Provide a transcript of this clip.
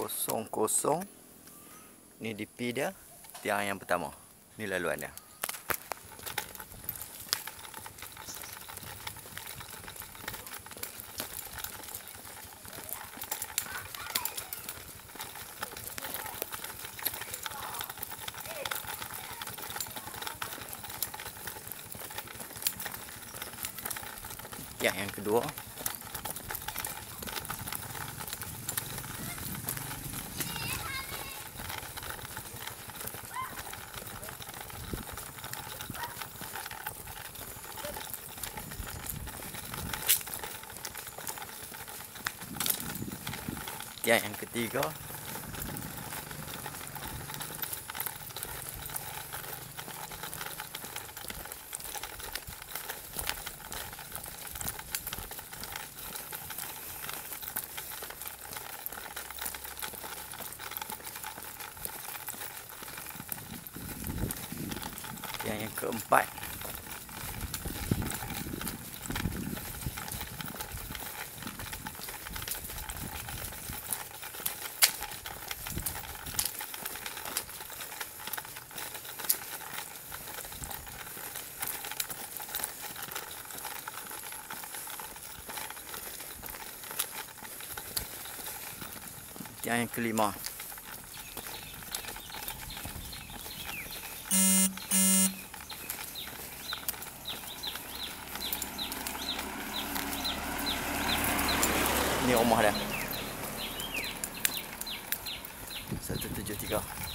kosong. Ni DP dia, tiang yang pertama. Ni laluan dia. Tiang yang kedua. Tiang yang ketiga. Tiang yang keempat. Tiang yang kelima. Ini rumah dia. 173.